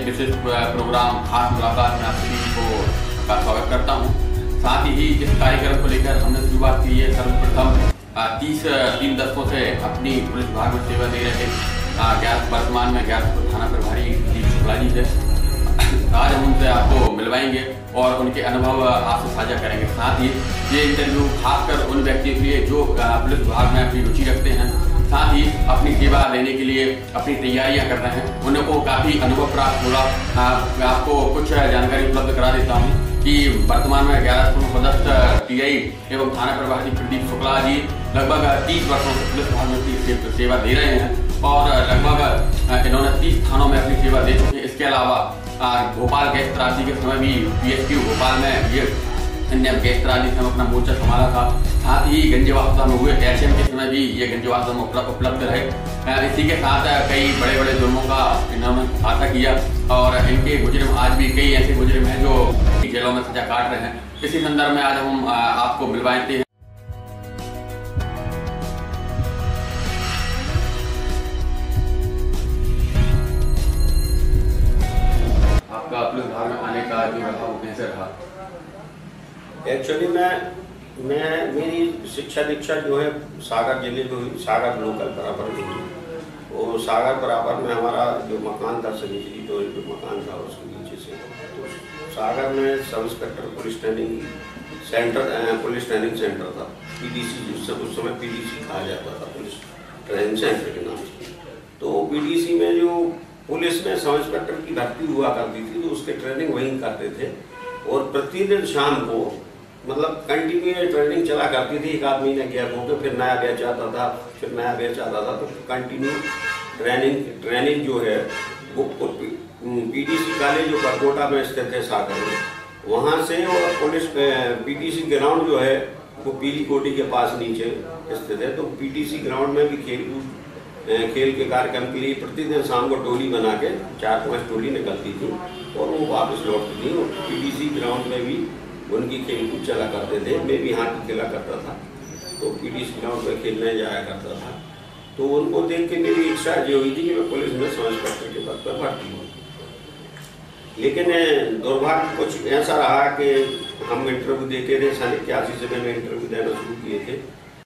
विशेष programme खास मुलाकात में आप सभी को का स्वागत करता हूँ। साथ ही इस कार्यक्रम को लेकर हमने शुरुआत की है। सर्वप्रथम 3 दशकों से अपनी पुलिस विभाग में सेवा दे रहे वर्तमान में ज्ञानपुर थाना प्रभारी दीप शुक्ला जी से आज हम उनसे आपको मिलवाएंगे और उनके अनुभव आपसे साझा करेंगे। साथ ही ये इंटरव्यू खासकर उन व्यक्तियों के लिए जो पुलिस विभाग में अपनी रुचि रखते हैं, साथ ही अपनी सेवा लेने के लिए अपनी तैयारियां कर रहे हैं, उनको काफ़ी अनुभव प्राप्त होगा। मैं आपको कुछ जानकारी उपलब्ध करा देता हूं कि वर्तमान में 11 पदस्थ टीआई एवं थाना प्रभारी प्रदीप शुक्ला जी लगभग 30 वर्षों से पुलिस विभाग में अपनी सेवा दे रहे हैं और लगभग इन्होंने 30 थानों में अपनी सेवा दे चुके हैं। इसके अलावा भोपाल गैस त्रासदी के समय भी PSQ भोपाल में ये गैस त्रासदी से अपना मोर्चा संभाला था। साथ ही गंजेवासुदा में हुए HM के समय भी ये गंजेवासुदा में उपलब्ध रहे। इसी के साथ कई बड़े बड़े जुर्मों का इन्होंने खुलासा किया और इनके मुजरिम आज भी कई ऐसे मुजरिम हैं जो जेलों में सजा काट रहे हैं। इसी संदर्भ में आज हम आपको मिलवाते हैं। आपका पुलिस विभाग में आने का जो रहा वो कैसे रहा? एक्चुअली मेरी शिक्षा दीक्षा जो है सागर जिले में हुई, सागर लोकल बराबर में हुई और सागर बराबर में हमारा जो मकान था समिति तो जो मकान था उसके नीचे से तो सागर में sub inspector police training centre था, PDC उस समय PDC कहा जाता था, पुलिस ट्रेनिंग सेंटर के नाम से। तो PDC में जो पुलिस में सब इंस्पेक्टर की भर्ती हुआ करती थी तो उसके ट्रेनिंग वहीं करते थे और प्रतिदिन शाम को मतलब कंटिन्यू ट्रेनिंग चला करती थी। एक आदमी ने गैप होकर फिर नया बैच आता था, फिर नया बैच आता था, तो कंटिन्यू ट्रेनिंग जो है वो PDC कॉलेज जो परकोटा में स्थित है सागर में, वहाँ से और पुलिस PDC ग्राउंड जो है वो पीली कोटी के पास नीचे स्थित है। तो PDC ग्राउंड में भी खेल के कार्यक्रम के लिए प्रतिदिन शाम को टोली बना के 4-5 टोली निकलती थी और वो वापस लौटती थी और PDC ग्राउंड में भी उनकी खेलकूद चला करते थे। मैं भी यहाँ खेला करता था तो PDC ग्राउंड में खेलने जाया करता था। तो उनको देख के मेरी इच्छा ये हुई थी कि मैं पुलिस में सब इंस्पेक्टर के पद पर भर्ती हूँ। लेकिन दुर्भाग्य कुछ ऐसा रहा कि हम इंटरव्यू देते थे। 81 से मैंने इंटरव्यू देना शुरू किए थे।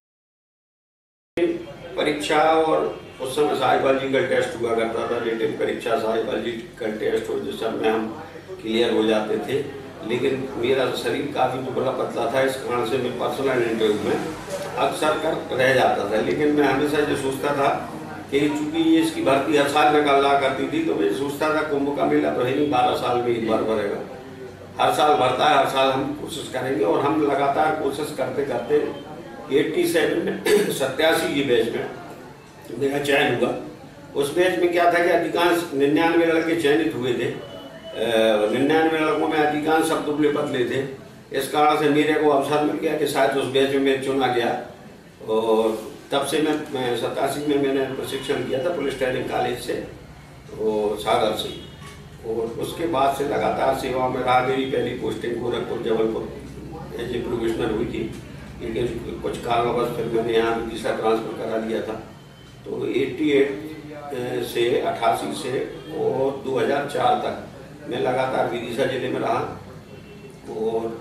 परीक्षा और उस समय साइकोलॉजिकल टेस्ट हुआ करता था, रिटन परीक्षा साइकोलॉजिकल टेस्ट और जिस समय हम क्लियर हो जाते थे। लेकिन मेरा शरीर काफ़ी दुबला पतला था, इस कारण से मैं पर्सनल इंटरव्यू में अक्सर कर रह जाता था। लेकिन मैं हमेशा ये सोचता था कि चूंकि ये इसकी भर्ती हर साल निकला करती थी तो मैं सोचता था कुंभ का मेला तो है नहीं, 12 साल में एक बार भरेगा, हर साल भरता है, हर साल हम कोशिश करेंगे। और हम लगातार कोशिश करते करते 87 में 87 की बैच में मेरा चयन हुआ। उस बैच में क्या था कि अधिकांश 99 लड़के चयनित हुए थे। 99 लड़कों में अधिकांश सब दुबले पतले थे। इस कारण से मेरे को अवसर मिल गया कि शायद उस बैच में मैं चुना गया और तब से मैं 87 में मैंने प्रशिक्षण किया था पुलिस ट्रेनिंग कॉलेज से और सागर से। और उसके बाद से लगातार सेवा में रहा। मेरी पहली posting Gorakhpur Jabalpur as a provisional हुई थी, लेकिन कुछ कारणवश फिर मैंने यहाँ विदिशा ट्रांसफर करा लिया था। तो 88 से 88 से और 2004 तक मैं लगातार विदिशा जिले में रहा। और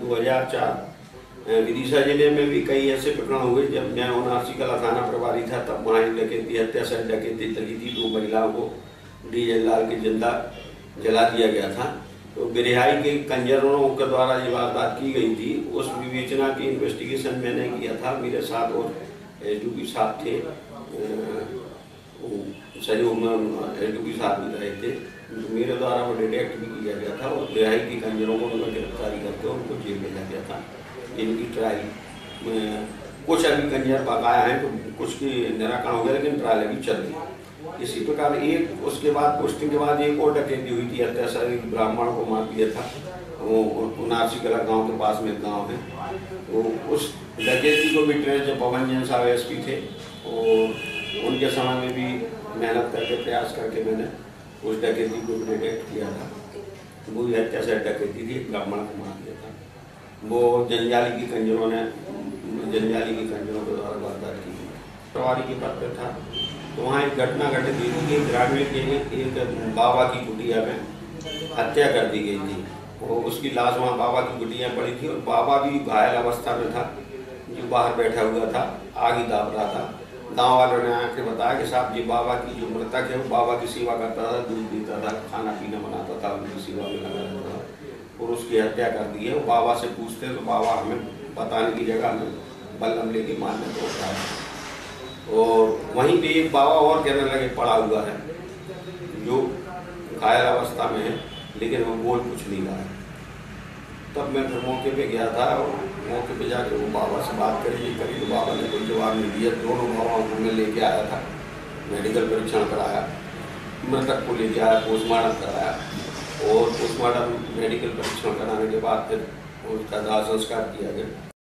2004 विदिशा जिले में भी कई ऐसे प्रकरण हुए जब मैं 79 कला थाना प्रभारी था, तब वहाँ डकैती हत्या से डकैती लगी थी। 2 महिलाओं को डीजल डाल के जिंदा जला दिया गया था। तो बिरहाई के कंजरों के द्वारा ये वारदात की गई थी। उस विवेचना की इन्वेस्टिगेशन मैंने किया था। मेरे साथ और SDP साहब थे, सहयोग में SDP साहब भी रहे थे। तो मेरे द्वारा वो डिटेक्ट भी किया गया था और बिरहाई की कंजरों को उनका गिरफ्तारी करके उनको जेल भेजा गया था। इनकी ट्रायल कुछ अभी कंजर बकाया हैं तो कुछ की निराकरण हो गया, लेकिन ट्रायल अभी चल रही है। इसी प्रकार एक उसके बाद पोस्टिंग के बाद एक और डकैती हुई थी। अत्याचार एक ब्राह्मण को मार दिया था, वो 79 कला गाँव के पास में गाँव है। तो उस डकैती को भी ट्रेन से पवन जैन साहब SP थे और उनके समय में भी मेहनत करके प्रयास करके मैंने उस डकैती को डिटेक्ट किया था। वो भी अत्याचार डकैती थी, ब्राह्मण को मार दिया था। वो जंजाली की कंजरों के द्वारा वारदात की। प्रभारी के पद पर था तो वहाँ एक घटना घटित हुई थी कि ग्रामीण के एक बाबा की कुटिया में हत्या कर दी गई थी और उसकी लाश वहाँ बाबा की कुटिया पड़ी थी और बाबा भी घायल अवस्था में था, जो बाहर बैठा हुआ था, आग ही दाब रहा था। गाँव वालों ने आके बताया कि साहब ये बाबा की जो मृतक है वो बाबा की सेवा करता था, दूध पीता था, खाना पीना बनाता था, उनकी सेवा में लगा रहता था और उसकी हत्या कर दी है। वो बाबा से पूछते तो बाबा हमें बताने की जगह में बल्लम लेके मारने को होता है। और वहीं पे एक बाबा और कहने लगे पड़ा हुआ है जो घायल अवस्था में है, लेकिन वो बोल कुछ नहीं रहा है। तब मैं फिर मौके पे गया था और मौके पे जाकर वो बाबा से बात करी तो बाबा ने कोई जवाब नहीं दिया। दोनों बाबाओं को मैं लेके आया था, मेडिकल परीक्षण कराया, मृतक को लेके आया, पोस्टमार्टम कराया और पोस्टमार्टम मेडिकल परीक्षण कराने के बाद फिर उसका दाह संस्कार किया गया।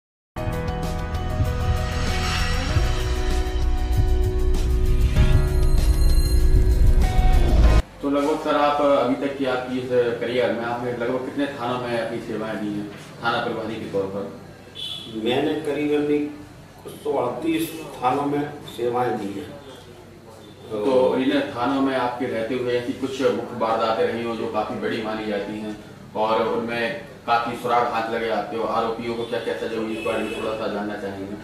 तो लगभग सर आप अभी तक की आपकी इस करियर में आपने लगभग कितने थानों में अपनी सेवाएं दी हैं थाना प्रभारी के तौर पर? मैंने करीबन 138 थानों में सेवाएं दी हैं। तो इन थानों में आपके रहते हुए ऐसी कुछ मुख्य वारदातें रही हो जो काफी बड़ी मानी जाती हैं और उनमें काफी सुराग हाथ लगे आते हो, आरोपियों को क्या क्या सजा हुई, इस बारे में थोड़ा सा जानना चाहेंगे।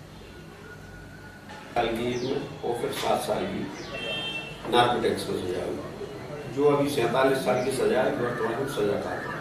साल की और फिर 7 साल की नार्कोटिक्स में सजा हुई, जो अभी 47 साल की सजा है, वर्तमान में सजा काट रहा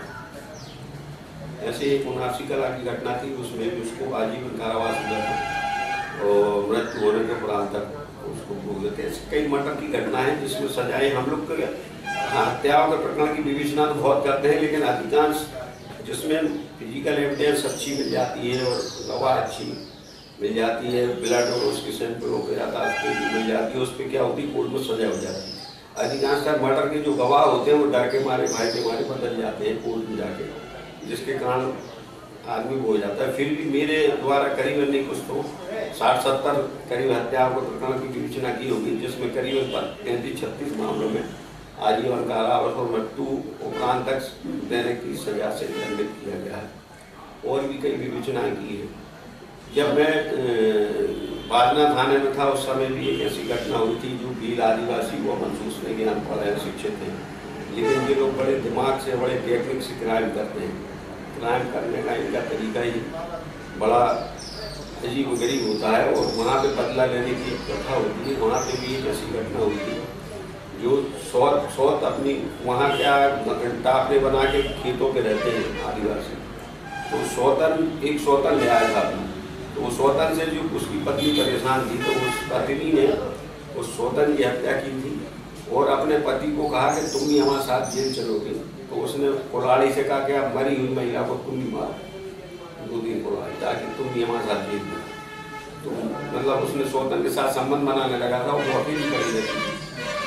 है। ऐसे एक 79 कला की घटना थी, उसमें भी उसको आजीवन कारावास मिला था और मृत्यु होने के उपरांत तक उसको भोग देते। ऐसे कई मर्डर की घटना है जिसमें सजाएं हम लोग हत्याओं के प्रकरण की विवेचना तो बहुत करते हैं, लेकिन अधिकांश जिसमें फिजिकल एविडेंस अच्छी मिल जाती है और गवाह अच्छी मिल जाती है, ब्लड और उसके सैंपलों के आधार पर मिल जाती है, उस पर क्या होती है कोर्ट में सजा हो जाती है। अधिकांशतः मर्डर के जो गवाह होते हैं वो डर के मारे भाई के मारे बदल जाते हैं कोर्ट में जाके, जिसके कारण आदमी वो हो जाता है। फिर भी मेरे द्वारा करीबन नहीं कुछ तो 60-70 करीब हत्याओं को प्रकरण की विवेचना की होगी, जिसमें करीबन 35-36 मामलों में आजीवन कारावास और मृत्यु उपरांत तक देने की सजा से दंडित किया गया है और भी कई विवेचनाएं की है। जब मैं बाजना थाने में था उस समय भी एक ऐसी घटना हुई थी जो भील आदिवासी को महसूस नहीं ज्ञान पढ़े शिक्षित हैं, लेकिन ये लोग बड़े दिमाग से बड़े टेक्निक से क्राइम करते हैं। क्राइम करने का इनका तरीका ही बड़ा अजीब गरीब होता है और वहाँ पे बदला लेने की एक प्रथा होती है। वहाँ पे भी एक ऐसी घटना हुई थी जो सौत अपनी वहाँ क्या टापने बना के खेतों पे रहते हैं आदिवासी, तो एक सौतन ले आया था अपनी, तो वो सौतन से जो उसकी पत्नी परेशान थी तो उस पत्नी ने उस सौतन की हत्या की थी और अपने पति को कहा कि तुम ही हमारे साथ जेल चलोगे। तो उसने कुल्हाड़ी से कहा कि आप मरी हुई महिला को तुम ही मारो 2 दिन कुल्हाड़ी ताकि तुम ही हमारे साथ जेल में। तो मतलब उसने सौतन के साथ संबंध बनाने लगा था, वो अपील करी रहती थी,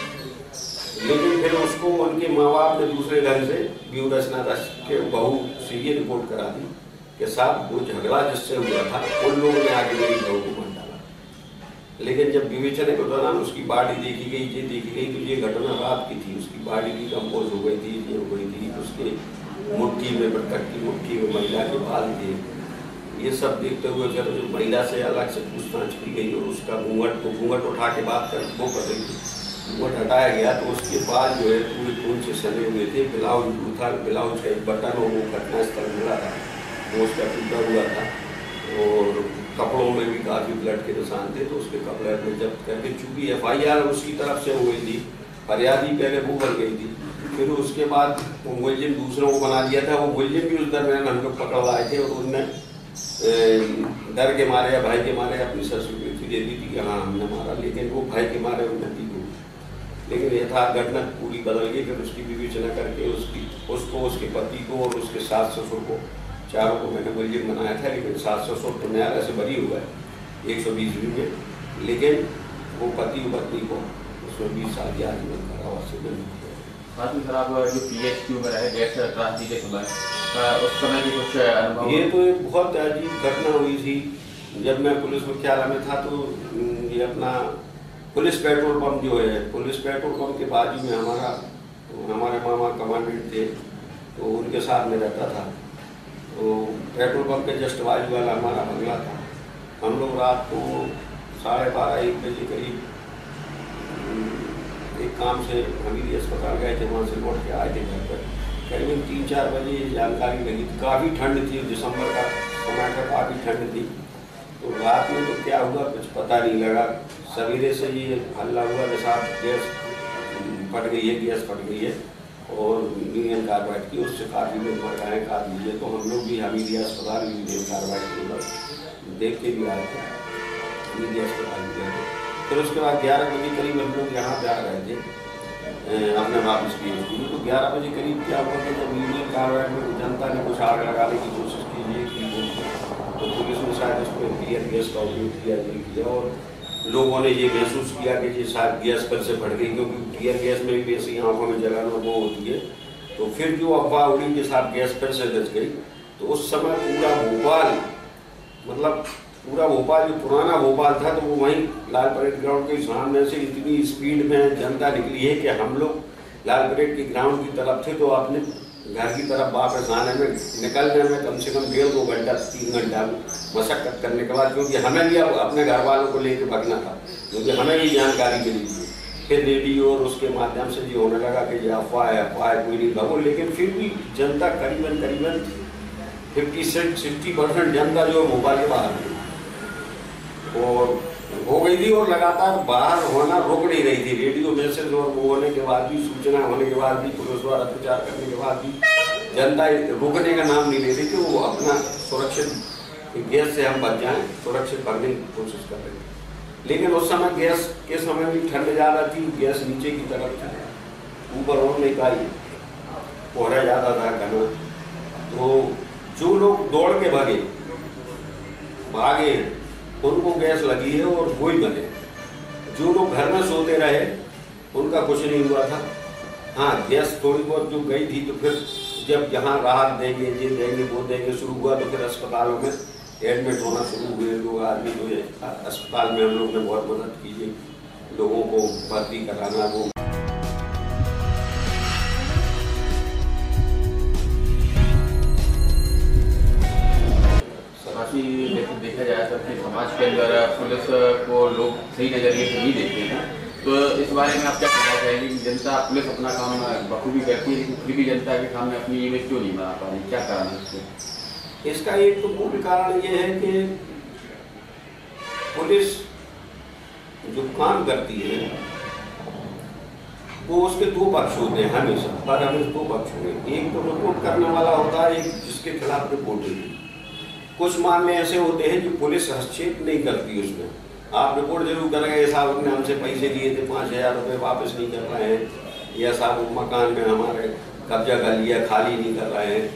लेकिन फिर उसको उनके माँ बाप ने दूसरे घर से व्यू रचना के बहू से ये रिपोर्ट करा दी कि साहब वो झगड़ा जिससे हुआ था उन लोगों ने आगे मेरी बहू को मार डाला। लेकिन जब विवेचना के दौरान उसकी बॉडी देखी गई, ये देखी गई तो ये घटना रात की थी, उसकी बॉडी डिकम्पोज हो गई थी, ये हो गई थी, उसके मुट्ठी में मृतक की मुट्ठी में महिला के बाल थे। ये सब देखते हुए फिर जो महिला से अलग से पूछताछ की गई और उसका घूंघट उठा के बात कर वो कर रही थी, घूंघट हटाया गया तो उसके बाद जो है पूरे खून से सने हुए थे। ब्लाउज था, ब्लाउज का एक बटन और वो घटनास्थल मिला था, वो उसका टूटा हुआ था और कपड़ों में भी काफ़ी ब्लड के निशान थे। तो उसके कपड़े में जब्त करके, चूंकि FIR उसकी तरफ से हो गई थी, फरियादी पहले वो बन गई थी, फिर उसके बाद वो मुलजिम दूसरों को बना दिया था। वो मुलजिम भी उस दरमियान हम लोग पकड़ लाए थे और उनने डर के मारे या भाई के मारे अपनी सर्टिफिकेट दे दी थी कि हाँ हमने मारा, लेकिन वो भाई के मारे उन्नति को, लेकिन यथार्थ घटना पूरी बदल गई। फिर उसकी विवेचना करके उसको उसके पति को और उसके सास ससुर को, चारों को मैंने मुलजिम बनाया था, लेकिन सास ससुर तो न्यायालय से बरी हुआ है 120 में, लेकिन वो पति और पत्नी को उसमें 20 साल की आजीवन कारावास से दंडित किया। साथ ही सर आप जो PHQ में रहे गैस क्रांति के समय, उस समय की कुछ अनुभव? ये तो एक बहुत अजीब घटना हुई थी। जब मैं पुलिस मुख्यालय में था तो ये अपना पुलिस पेट्रोल पंप जो है, पुलिस पेट्रोल पंप के बाजू में हमारे मामा कमांडेंट थे, तो उनके साथ में रहता था। तो पेट्रोल पंप के जस्ट बाजू वाला हमारा बंगला था। हम लोग रात को 12:30-1 बजे करीब एक काम से हमीदी अस्पताल गए थे, वहाँ से लौट के आए थे घर पर। करीबन 3-4 बजे जानकारी लगी, काफ़ी ठंड थी, दिसंबर का समय था, काफ़ी ठंड थी। तो रात में तो क्या हुआ कुछ पता नहीं लगा। सवेरे से ये हल्ला हुआ कि साहब गैस फट गई है, गैस फट गई है और यूनियन कार्बाइड की, उससे काफ़ी लोग मर गए हैं, काट लीजिए। तो हम लोग भी हमीदिया अस्पताल यूनियन कार्बाइड के देख के भी आए थे, हमीदिया अस्पताल भी गए थे। फिर उसके बाद 11 बजे करीब हम लोग यहाँ जा रहे थे अपने वापस की स्कूल। तो 11 बजे करीब क्या हुआ कि जब यूनियन कार्बाइड में जनता ने कुछ आग लगाने की कोशिश की, तो पुलिस ने शायद उस पर टीयर गैस का उपयोग किया और लोगों ने ये महसूस किया कि ये शायद गैस पर से फट गई, क्योंकि टीयर गैस में भी ऐसी आँखों में जलन वो होती है। तो फिर जो अफवाह उड़ी के साथ गैस पर से दस गई, तो उस समय पूरा भोपाल, मतलब पूरा भोपाल जो पुराना भोपाल था, तो वो वहीं लाल परेड ग्राउंड के सामने से इतनी स्पीड में जनता निकली है कि हम लोग लाल परेड के ग्राउंड की तरफ थे, तो आपने घर की तरफ वापस आने में, निकलने में कम से कम 1.5-2 घंटा 3 घंटा मशक्कत करने के बाद, क्योंकि हमें भी अपने घर वालों को लेकर भागना था, क्योंकि हमें भी जानकारी मिली थी। फिर रेडियो और उसके माध्यम से ये होने लगा कि ये अफवाह है, कोई नहीं भागो। लेकिन फिर भी जनता करीबन 50-60% जनता जो भोपाल के बाहर थी और हो गई थी, और लगातार बाहर होना रुक नहीं रही थी। रेडियो मैसेज और वो होने के बाद भी, सूचना होने के बाद भी, पुलिस द्वारा प्रचार करने के बाद भी जनता रुकने का नाम नहीं ले रही थी। वो अपना सुरक्षित गैस से हम बच जाएं, सुरक्षित भरने की कोशिश कर रहे थे। लेकिन उस समय गैस के समय भी ठंड ज़्यादा थी, गैस नीचे की तरफ थी, ऊपर और नहीं पाई, कोहरा ज़्यादा था घना। तो जो लोग दौड़ के भागे उनको गैस लगी है और वो ही बने। जो लोग घर में सोते रहे उनका कुछ नहीं हुआ था। हाँ, गैस थोड़ी बहुत जो गई थी, तो फिर जब यहाँ राहत देंगे, ये देंगे, वो देंगे शुरू हुआ, तो फिर अस्पतालों में एडमिट होना शुरू हुए लोग। आदमी जो अस्पताल में हम लोग ने बहुत मदद की है, लोगों को भर्ती कराना। वो देखा जाए तो कि समाज के अंदर पुलिस को लोग सही नजरिए से नहीं देखते हैं, तो इस बारे में आप क्या कहना चाहेंगे कि जनता पुलिस अपना काम बखूबी करती है, लेकिन फिर भी जनता के सामने अपनी इमेज क्यों नहीं बना पा रही, क्या कारण है इसका? एक तो मूल कारण ये है कि पुलिस जो काम करती है वो उसके 2 पक्ष होते हैं हमेशा, पर हमें 2 पक्ष होंगे। एक तो रिपोर्ट करने वाला होता है, एक जिसके खिलाफ रिपोर्ट होती है। कुछ मामले ऐसे होते हैं जो पुलिस हस्तक्षेप नहीं करती उसमें। आप रिपोर्ट जरूर करेंगे, साहब ने हमसे पैसे लिए थे 5000 रुपये वापस नहीं कर रहे हैं, या साहब मकान में हमारे कब्जा कर लिया, खाली नहीं कर रहे हैं,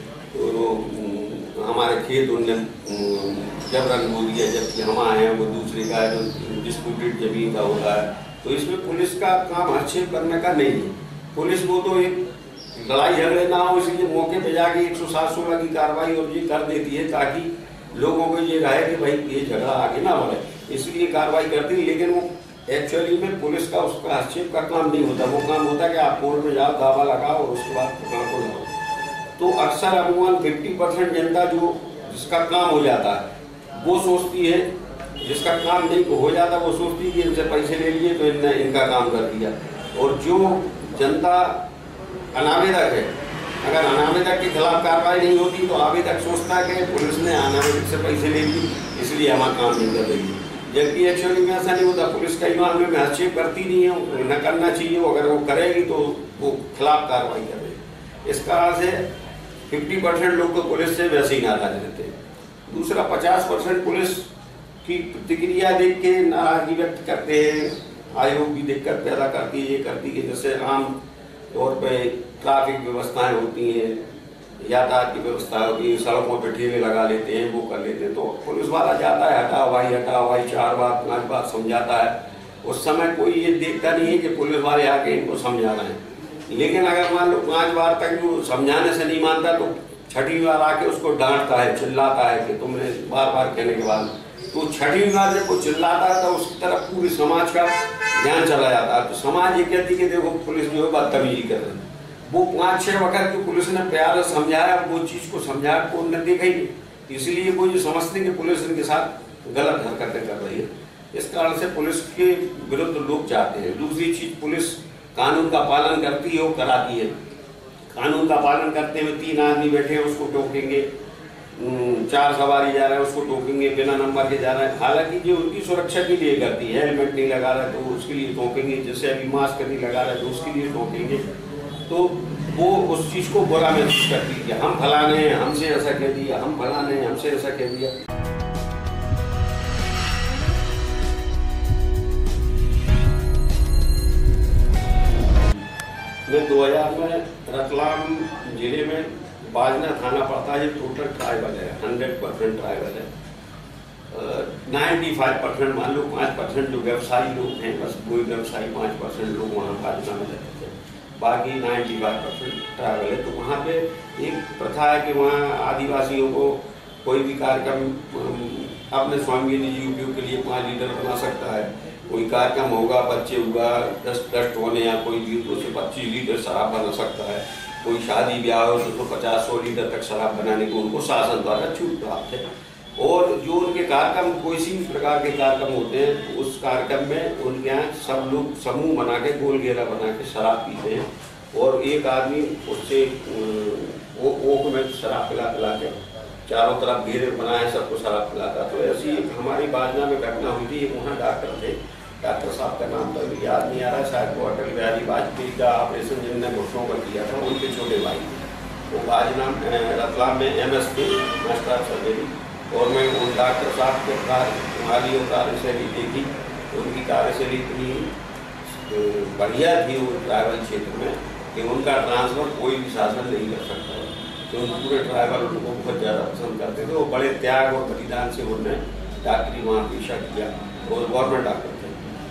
तो हमारे खेत उनने जबरन हो दिया, जबकि हम आए हैं वो दूसरे का है, जो डिस्प्यूटेड जमीन का होता है। तो इसमें पुलिस का काम हस्तक्षेप करने का नहीं है। पुलिस को तो एक लड़ाई झगड़े ना हो, इसलिए मौके पे जाके 107-16 की कार्रवाई और ये कर देती है, ताकि लोगों को ये रहे कि भाई ये झगड़ा आगे ना बढ़े, इसलिए कार्रवाई करती है। लेकिन वो एक्चुअली में पुलिस का उसका हस्तक्षेप का काम नहीं होता। वो काम होता है कि आप कोर्ट में जाओ, दावा लगाओ और उसके बाद पकड़ को जाओ। तो अक्सर अमूमन 50% जनता जो जिसका काम हो जाता है वो सोचती है, जिसका काम नहीं हो जाता वो सोचती है कि इनसे पैसे ले लिए तो इनने इनका काम कर दिया। और जो जनता अनावेदक है, अगर अनावेदक के खिलाफ कार्रवाई नहीं होती तो आवेदक सोचता है कि पुलिस ने अनावेदक से पैसे ले लिए इसलिए हमारा काम नहीं कर रही। जबकि एक्चुअली में ऐसा नहीं होता। पुलिस कई मामले में हस्तक्षेप करती नहीं है, न करना चाहिए। अगर वो करेगी तो वो खिलाफ कार्रवाई करेगी। इस कारण से 50% लोग तो पुलिस से वैसे ही नाराज रहते हैं। दूसरा 50% पुलिस की प्रतिक्रिया देख के नाराजगी व्यक्त करते हैं। आयोग भी दिक्कत पैदा करती है, ये करती है। जैसे आम तौर पे ट्रैफिक व्यवस्थाएं होती हैं, यातायात की व्यवस्था होती है, सड़कों पर ठेले लगा लेते हैं, वो कर लेते हैं। तो पुलिस वाला जाता है, हटाओ भाई 4 बार 5 बार समझाता है। उस समय कोई ये देखता नहीं है कि पुलिस वाले आके इनको समझा रहे हैं। लेकिन अगर मान लो 5 बार तक जो समझाने से नहीं मानता तो 6ठी बार आके उसको डांटता है, चिल्लाता है कि तुमने बार कहने के बाद, तो 6ठी बार जब वो चिल्लाता है तो उसकी तरफ पूरे समाज का ध्यान चला जाता है। तो समाज ये कहती है कि देखो पुलिस जो है बदतमीजी कर रही है। वो 5-6 वक्त की पुलिस ने प्यार से समझाया, वो चीज को समझा को उन्होंने देखा ही, इसलिए वो जो समझते हैं कि पुलिस इनके साथ गलत हरकतें कर रही है। इस कारण से पुलिस के विरुद्ध लोग जाते हैं। दूसरी चीज, पुलिस कानून का पालन करती है वो कराती है। कानून का पालन करते हुए 3 आदमी बैठे हैं उसको टोकेंगे, 4 सवारी जा रहे हैं उसको टोकेंगे, बिना नंबर के जा रहे हैं, हालांकि जो उनकी सुरक्षा के लिए करती है। हेलमेट नहीं लगा रहा है तो उसके लिए टोकेंगे, जैसे अभी मास्क नहीं लगा रहा है तो उसके लिए टोकेंगे। तो वो उस चीज़ को बुरा महसूस करती है कि हम फलाने हैं, हमसे ऐसा कह दिया, हम फलाने हैं, हमसे ऐसा कह दिया। मैं 2000 में रतलाम जिले में बाजना थाना पड़ता है, टोटल ट्राइबल है, 100% ट्राइबल है। 95% मान लो 5% जो व्यवसायी लोग हैं, बस कोई व्यवसायी 5% लोग वहाँ बाजना में रहते थे, बाकी 95% ट्राइबल है। तो वहाँ पे एक प्रथा है कि वहाँ आदिवासियों को कोई भी कार्यक्रम अपने स्वामी निजी उपयोग के लिए 5 लीटर बना सकता है। कोई कार्यक्रम होगा, बच्चे होगा, 10 होने या कोई भी तो उसे 25 लीटर शराब बना सकता है। कोई शादी ब्याह हो तो 50-100 लीटर तक शराब बनाने को उनको शासन द्वारा छूट प्राप्त है। और जो उनके कार्यक्रम कोई सी भी प्रकार के कार्यक्रम होते हैं तो उस कार्यक्रम में उनके यहाँ सब लोग समूह बना के गोल घेरा बना के शराब पीते हैं और एक आदमी उससे ओक में शराब पिला के चारों तरफ घेरे बनाए सबको शराब पिलाता। तो ऐसी हमारी बाजना में घटना हुई थी। वहाँ डॉक्टर थे, डॉक्टर साहब का नाम तो याद नहीं आ रहा, शायद वो अटल बिहारी वाजपेयी का ऑपरेशन जिनने घुटनों का किया था, उनके छोटे भाई वो बाजना रतलाम में MS थे, मास्टर सर्जरी। और मैं उन डॉक्टर साहब के माली और कार्यशैली देखी, उनकी कार्यशैली इतनी बढ़िया थी वो ट्राइबल क्षेत्र में कि उनका ट्रांसफर कोई भी शासन नहीं कर सकता है। तो पूरे ट्राइबल उनको बहुत ज़्यादा पसंद करते थे। वो बड़े त्याग और बलिदान से उन्होंने डॉक्टरी वहाँ पेशा किया और गवर्नमेंट डॉक्टर थे।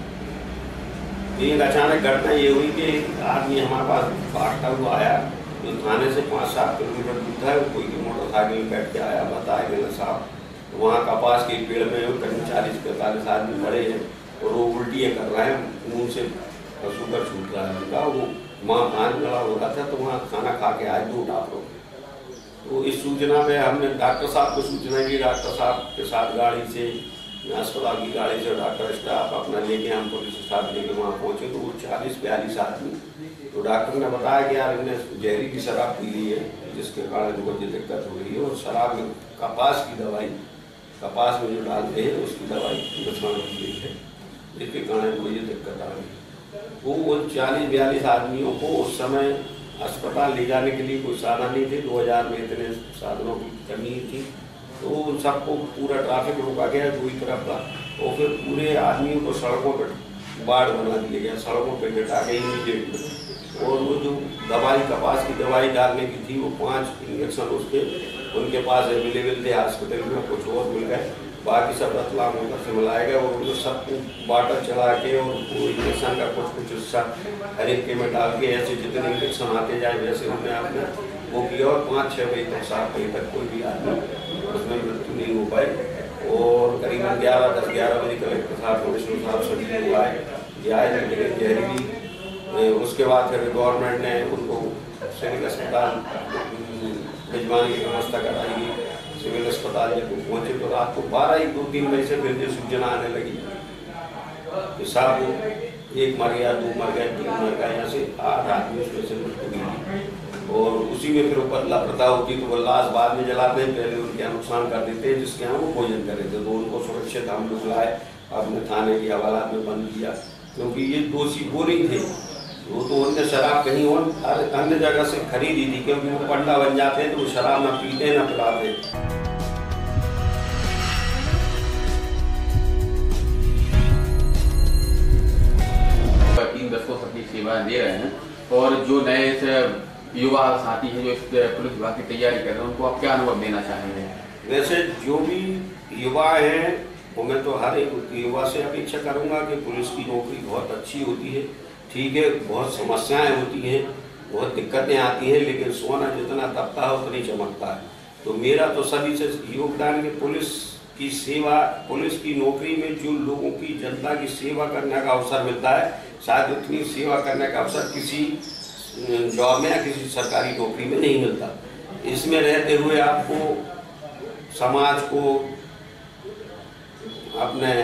एक अचानक घटना ये हुई कि आदमी हमारे पास भागता हुआ आया, जो थाने से 5-7 किलोमीटर दूर था, कोई मोटरसाइकिल में बैठ के आया, बताया कि साहब वहाँ कपास के पेड़ में करीब 40-45 आदमी खड़े हैं और वो उल्टियाँ कर रहे हैं, मुँह से शुगर छूट रहा है उनका, वो वहाँ पान गला हो रहा था। तो वहाँ खाना खा के आए 2 डॉक्टर। तो इस सूचना पे हमने डॉक्टर साहब को सूचना दी। डॉक्टर साहब के साथ गाड़ी से, अस्पताल की गाड़ी से डॉक्टर स्टाफ अपना लेके हम पुलिस स्टाफ लेके वहाँ पहुँचे। तो वो 40-42 आदमी, तो डॉक्टर ने बताया कि यार इन्हें जहरीली शराब पी ली है जिसके कारण इनको ये दिक्कत हो रही है। और शराब में कपास की दवाई, कपास में जो डालते हैं उसकी दवाई नुकसान की गई है, जिसके कारण वो ये दिक्कत आ रही है। वो उन 40-42 आदमियों को उस समय अस्पताल ले जाने के लिए कोई साधन नहीं थे। 2000 में इतने साधनों की कमी थी। तो उन सबको पूरा ट्रैफिक रोका गया 2 ही तरफ का, और फिर पूरे आदमियों को सड़कों पर बाढ़ बना दिया गया, सड़कों पर घटा के इमीडिएट में। और वो जो दवाई कपास की दवाई डालने की थी वो 5 इंजेक्शन उसके उनके पास अवेलेबल थे हॉस्पिटल में, कुछ और मिल गए, बाकी सब रतलाम होकर से मिलाए गए। और उनको सबको बाटल चला के और इंजेक्शन का कुछ हिस्सा हर एक के में डाल के ऐसे जितने इंजेक्शन आते जाए वैसे उन्होंने आपने वो किया। और 5-6 बजे तक 7 बजे तक कोई भी आदमी उसमें मृत्यु नहीं हो पाई। और करीबन 10-11 बजे कलेक्टर साहब, कमिश्नर साहब सभी लोग आए, लेकिन जहरीली। उसके बाद फिर गवर्नमेंट ने उनको सिविल अस्पताल भिजवाने की व्यवस्था कराई गई। सिविल अस्पताल जब पहुँचे तो रात को 12-2-3 बजे से फिर सूचना आने लगी कि साहब 1 मर गया, 2 मर गए, 3 मर गए, यहाँ से 8 आदमी उसमें से मृत्यु हुई। और उसी में फिर ऊपर लापता होती तो वो लाश बाद में जलाते हैं, पहले उनके यहाँ नुकसान कर देते हैं जिसके यहाँ वो भोजन कर रहे थे। तो उनको सुरक्षित हम लोग लाए, अपने थाने की हवालात में बंद किया, क्योंकि ये दोषी वो नहीं थे। वो तो उनने शराब कहीं और अन्य जगह से खरीदी थी, क्योंकि वो पंडा बन जाते हैं तो वो शराब ना पीते ना पिलाते। 3 दशकों से अपनी सेवाएं दे रहे हैं। और जो नए युवा साथी हैं जो इस पुलिस विभाग की तैयारी कर रहे हैं, उनको आप क्या अनुभव देना चाहेंगे? वैसे जो भी युवा हैं वो मैं तो हर एक युवा से अपेक्षा करूंगा कि पुलिस की नौकरी बहुत अच्छी होती है। ठीक है, बहुत समस्याएं होती हैं, बहुत दिक्कतें आती हैं, लेकिन सोना जितना तपता है उतनी चमकता है। तो मेरा तो सभी से योगदान कि पुलिस की सेवा, पुलिस की नौकरी में जो लोगों की, जनता की सेवा करने का अवसर मिलता है, शायद उतनी सेवा करने का अवसर किसी जॉब में या किसी सरकारी नौकरी में नहीं मिलता। इसमें रहते हुए आपको समाज को, अपने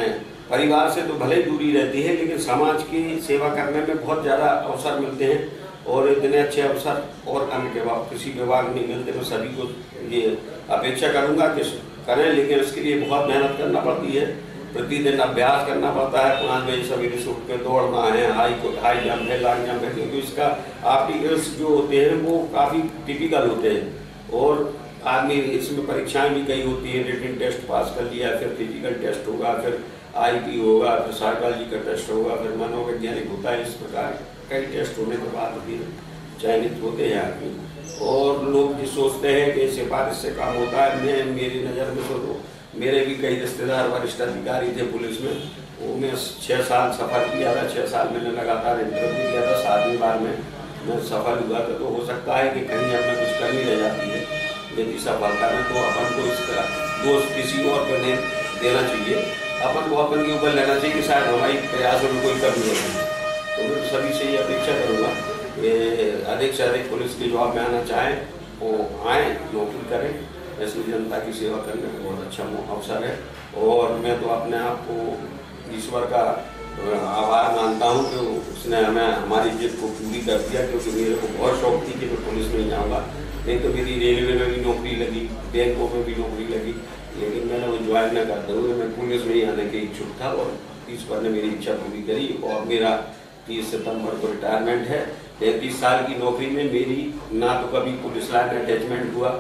परिवार से तो भले ही दूरी रहती है, लेकिन समाज की सेवा करने में बहुत ज़्यादा अवसर मिलते हैं और इतने अच्छे अवसर और अन्य किसी विभाग में नहीं मिलते। मैं सभी को ये अपेक्षा करूँगा कि करें, लेकिन इसके लिए बहुत मेहनत करना पड़ती है, प्रतिदिन अभ्यास करना पड़ता है। 5 बजे सवेरे से उठ के दौड़ना है, हाई जंप है, लॉन्ग जंप है, क्योंकि इसका आर्टिकल्स जो होते हैं वो काफ़ी टिपिकल होते हैं और आदमी इसमें परीक्षाएं भी कई होती है। रिटन टेस्ट पास कर लिया, फिर फिजिकल टेस्ट होगा, फिर आईपी होगा, फिर साइकोलॉजी का टेस्ट होगा, फिर मनोवैज्ञानिक होता है। इस प्रकार कई टेस्ट होने के बाद फिर चयनित होते हैं आदमी। और लोग ये सोचते हैं कि सिफारिश से काम होता है। मेरी नज़र में तो मेरे भी कई रिश्तेदार वरिष्ठ अधिकारी थे पुलिस में, वो मैं 6 साल सफर किया था। 6 साल मैंने लगातार इंटरव्यू किया था, 7वीं बार में मैं सफल हुआ था। तो हो सकता है कि कहीं हमें कुछ कमी रह जाती है यदि सफलता में, तो अपन को इसका दोष किसी और पर नहीं देना चाहिए, अपन को अपन के ऊपर लेना चाहिए कि शायद हमारी प्रयासों में कोई कमी है। तो मैं सभी से ये अपेक्षा करूँगा कि अधिक से अधिक पुलिस की जॉब में आना चाहें वो आएँ, नौकरी करें। ऐसी जनता की सेवा करने का बहुत अच्छा अवसर है और मैं तो अपने आप को ईश्वर का आभार मानता हूँ कि उसने हमें हमारी जिद को पूरी कर दिया, क्योंकि मेरे को बहुत शौक थी कि मैं पुलिस में जाऊँगा। नहीं तो मेरी रेलवे में भी नौकरी लगी, बैंकों में भी नौकरी लगी, लेकिन मैंने वो ज्वाइन न करते हुए मैं पुलिस में ही आने के इच्छुक था और ईश्वर ने मेरी इच्छा पूरी करी। और मेरा 30 सितंबर को रिटायरमेंट है। 33 साल की नौकरी में मेरी ना तो कभी पुलिस लाइन अटैचमेंट हुआ,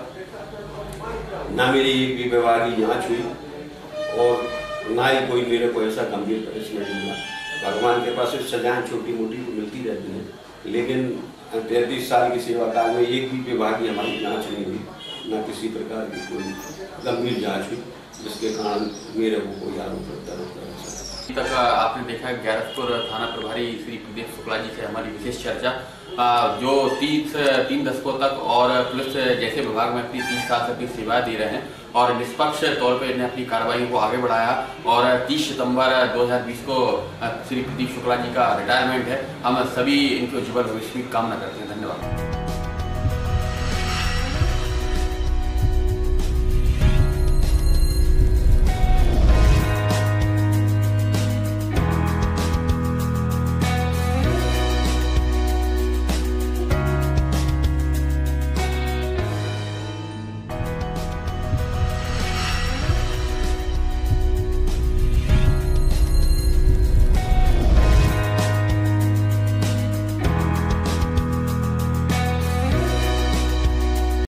ना मेरी एक भी विभागीय जाँच हुई और ना ही कोई मेरे को ऐसा गंभीर पनिशमेंट हुआ। भगवान के पास सजाएं छोटी मोटी तो मिलती रहती हैं, लेकिन 33 साल की सेवा काल में एक भी विभागीय हमारी जाँच नहीं हुई, ना किसी प्रकार की कोई गंभीर जाँच हुई जिसके कारण मेरे को कोई आरोप प्रत्यारोप तक आपने देखा ग्यारसपुर थाना प्रभारी श्री प्रदीप शुक्ला जी से हमारी विशेष चर्चा, जो 3 दशकों तक और पुलिस जैसे विभाग में अपनी 30 साल से अपनी सेवाएं दे रहे हैं और निष्पक्ष तौर पर इन्हें अपनी कार्रवाई को आगे बढ़ाया और 30 सितंबर 2020 को श्री प्रदीप शुक्ला जी का रिटायरमेंट है। हम सभी इनके उज्ज्वल भविष्य की कामना करते हैं। धन्यवाद।